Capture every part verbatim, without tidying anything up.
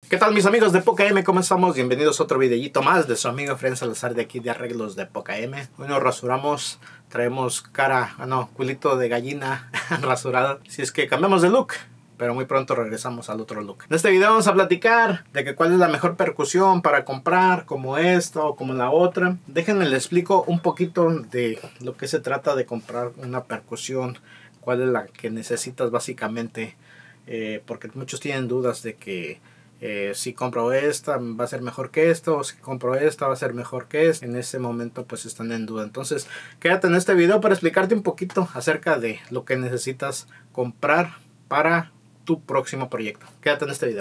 ¿Qué tal mis amigos de Poca M? ¿Cómo estamos? Bienvenidos a otro videíto más de su amigo Efraín Salazar de aquí de Arreglos de Poca M. Hoy nos rasuramos, traemos cara, ah no, culito de gallina rasurado. Si es que cambiamos de look, pero muy pronto regresamos al otro look. En este video vamos a platicar de que cuál es la mejor percusión para comprar, como esta o como la otra. Déjenme les explico un poquito de lo que se trata de comprar una percusión, cuál es la que necesitas básicamente, eh, porque muchos tienen dudas de que Eh, si compro esta va a ser mejor que esta, o si compro esta va a ser mejor que esta. En ese momento pues están en duda. Entonces quédate en este video para explicarte un poquito acerca de lo que necesitas comprar para tu próximo proyecto. Quédate en este video.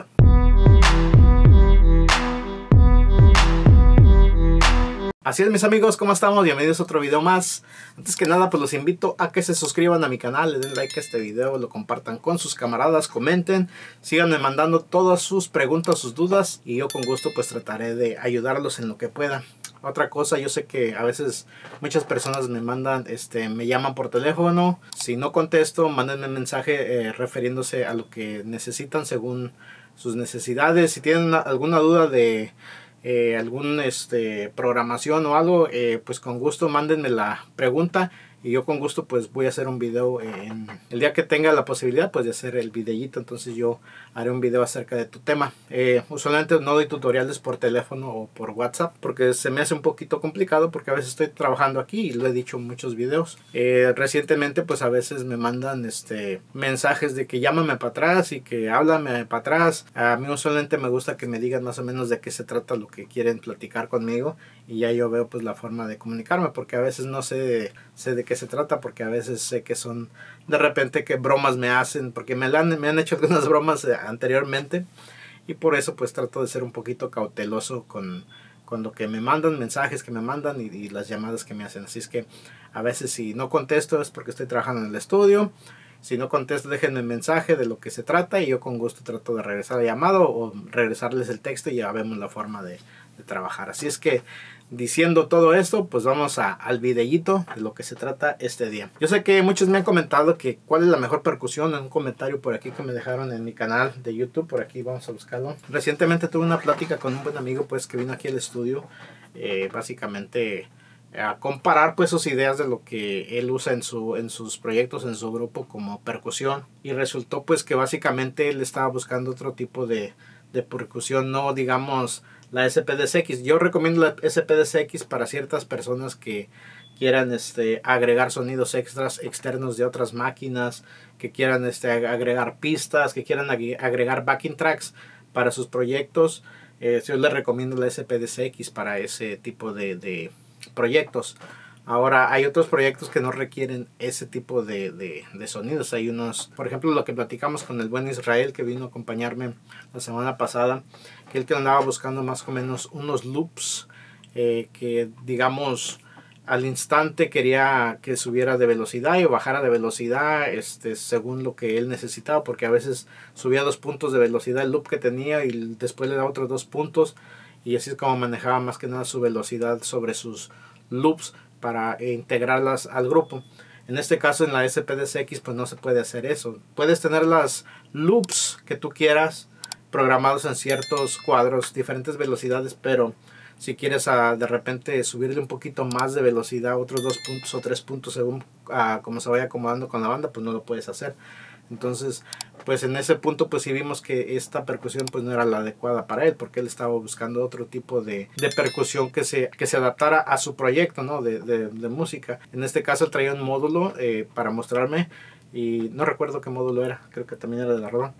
Así es mis amigos, ¿cómo estamos? Bienvenidos a otro video más. Antes que nada pues los invito a que se suscriban a mi canal, le den like a este video, lo compartan con sus camaradas, comenten, síganme mandando todas sus preguntas, sus dudas y yo con gusto pues trataré de ayudarlos en lo que pueda. Otra cosa, yo sé que a veces muchas personas me mandan, este, me llaman por teléfono. Si no contesto, mándenme un mensaje eh, refiriéndose a lo que necesitan según sus necesidades. Si tienen una, alguna duda de Eh, algún este programación o algo, eh, pues con gusto mándenme la pregunta y yo con gusto pues voy a hacer un video en el día que tenga la posibilidad pues de hacer el videíto. Entonces yo haré un video acerca de tu tema. eh, usualmente no doy tutoriales por teléfono o por WhatsApp porque se me hace un poquito complicado, porque a veces estoy trabajando aquí y lo he dicho en muchos videos. eh, recientemente pues a veces me mandan este mensajes de que llámame para atrás y que háblame para atrás. A mí usualmente me gusta que me digan más o menos de qué se trata lo que quieren platicar conmigo y ya yo veo pues la forma de comunicarme, porque a veces no sé de, sé de qué se trata, porque a veces sé que son de repente que bromas me hacen, porque me han, me han hecho algunas bromas anteriormente y por eso pues trato de ser un poquito cauteloso con, con lo que me mandan, mensajes que me mandan y, y las llamadas que me hacen. Así es que a veces si no contesto es porque estoy trabajando en el estudio. Si no contesto, déjenme un mensaje de lo que se trata y yo con gusto trato de regresar la llamada o regresarles el texto y ya vemos la forma de, de trabajar. Así es que diciendo todo esto, pues vamos a, al videíto de lo que se trata este día. Yo sé que muchos me han comentado que cuál es la mejor percusión, en un comentario por aquí que me dejaron en mi canal de YouTube. Por aquí vamos a buscarlo. Recientemente tuve una plática con un buen amigo pues que vino aquí al estudio, eh, básicamente a comparar pues sus ideas de lo que él usa en, su, en sus proyectos, en su grupo como percusión, y resultó pues que básicamente él estaba buscando otro tipo de, de percusión, no digamos la S P D C X. Yo recomiendo la S P D C X para ciertas personas que quieran este, agregar sonidos extras externos de otras máquinas, que quieran este, agregar pistas, que quieran agregar backing tracks para sus proyectos. eh, yo les recomiendo la S P D C X para ese tipo de, de proyectos. Ahora hay otros proyectos que no requieren ese tipo de, de, de sonidos. Hay unos, por ejemplo, lo que platicamos con el buen Israel, que vino a acompañarme la semana pasada, que él que andaba buscando más o menos unos loops eh, que digamos al instante quería que subiera de velocidad y bajara de velocidad este, según lo que él necesitaba, porque a veces subía dos puntos de velocidad el loop que tenía y después le da otros dos puntos, y así es como manejaba más que nada su velocidad sobre sus loops para integrarlas al grupo. En este caso en la S P D C X pues no se puede hacer eso. Puedes tener las loops que tú quieras programados en ciertos cuadros, diferentes velocidades, pero si quieres a, de repente subirle un poquito más de velocidad, otros dos puntos o tres puntos según a, como se vaya acomodando con la banda, pues no lo puedes hacer. Entonces pues en ese punto pues sí vimos que esta percusión pues no era la adecuada para él, porque él estaba buscando otro tipo de, de percusión que se, que se adaptara a su proyecto, ¿no? de, de, de música. En este caso traía un módulo eh, para mostrarme, y no recuerdo qué módulo era, creo que también era de la Roland,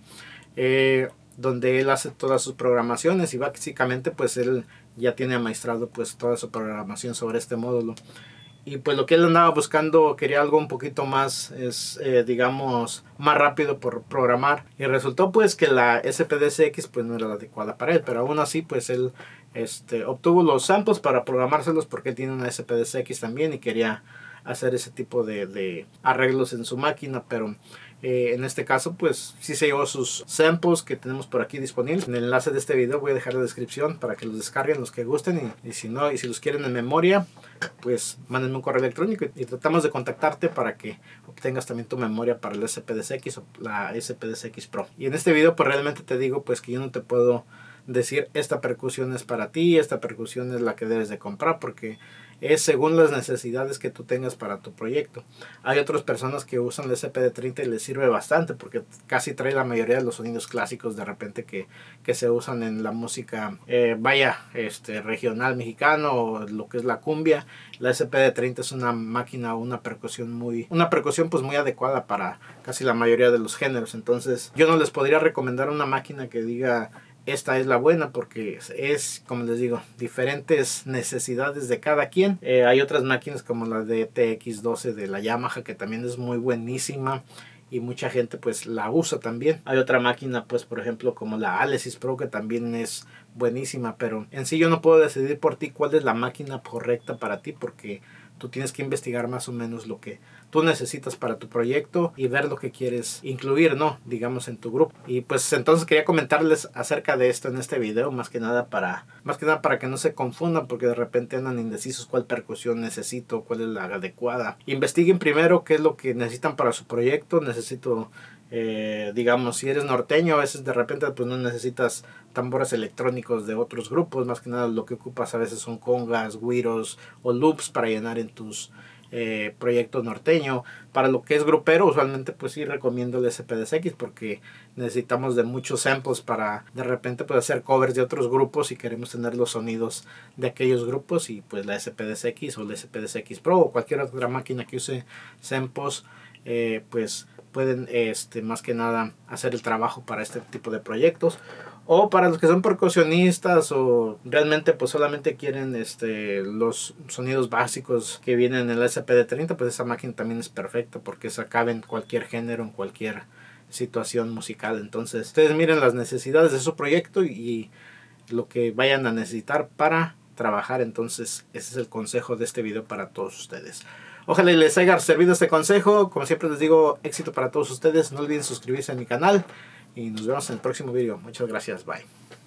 eh, donde él hace todas sus programaciones y básicamente pues él ya tiene amaestrado pues toda su programación sobre este módulo. Y pues lo que él andaba buscando, quería algo un poquito más, es, eh, digamos, más rápido por programar. Y resultó pues que la S P D C X pues no era la adecuada para él. Pero aún así pues él este, obtuvo los samples para programárselos, porque él tiene una S P D C X también y quería hacer ese tipo de, de arreglos en su máquina. Pero eh, en este caso pues sí se llevó sus samples que tenemos por aquí disponibles. En el enlace de este video voy a dejar la descripción para que los descarguen los que gusten, y, y si no, y si los quieren en memoria, pues mándenme un correo electrónico y, y tratamos de contactarte para que obtengas también tu memoria para el S P D C X o la S P D C X Pro. Y en este video pues realmente te digo pues que yo no te puedo decir esta percusión es para ti, esta percusión es la que debes de comprar, porque es según las necesidades que tú tengas para tu proyecto. Hay otras personas que usan la S P D treinta y les sirve bastante porque casi trae la mayoría de los sonidos clásicos de repente que, que se usan en la música eh, vaya este regional mexicano o lo que es la cumbia. La S P D treinta es una máquina, una percusión muy una percusión pues muy adecuada para casi la mayoría de los géneros. Entonces yo no les podría recomendar una máquina que diga esta es la buena, porque es, como les digo, diferentes necesidades de cada quien. Eh, hay otras máquinas como la de T X doce de la Yamaha, que también es muy buenísima y mucha gente pues la usa también. Hay otra máquina pues por ejemplo como la Alesis Pro, que también es buenísima, pero en sí yo no puedo decidir por ti cuál es la máquina correcta para ti, porque tú tienes que investigar más o menos lo que tú necesitas para tu proyecto y ver lo que quieres incluir, ¿no? Digamos en tu grupo. Y pues entonces quería comentarles acerca de esto en este video, más que nada para más que nada para que no se confundan, porque de repente andan indecisos cuál percusión necesito, cuál es la adecuada. Investiguen primero qué es lo que necesitan para su proyecto. Necesito Eh, digamos, si eres norteño, a veces de repente pues no necesitas tambores electrónicos de otros grupos. Más que nada lo que ocupas a veces son congas, güiros o loops para llenar en tus eh, proyectos norteño. Para lo que es grupero, usualmente pues sí recomiendo el S P D C X, porque necesitamos de muchos samples para de repente pues hacer covers de otros grupos y queremos tener los sonidos de aquellos grupos. Y pues la S P D C X o la S P D C X Pro o cualquier otra máquina que use samples eh, pues pueden este, más que nada hacer el trabajo para este tipo de proyectos. O para los que son percusionistas o realmente pues solamente quieren este, los sonidos básicos que vienen en el S P D treinta, pues esa máquina también es perfecta, porque se cabe en cualquier género, en cualquier situación musical. Entonces ustedes miren las necesidades de su proyecto y, y lo que vayan a necesitar para trabajar. Entonces ese es el consejo de este video para todos ustedes. Ojalá les haya servido este consejo. Como siempre les digo, éxito para todos ustedes. No olviden suscribirse a mi canal y nos vemos en el próximo video. Muchas gracias. Bye.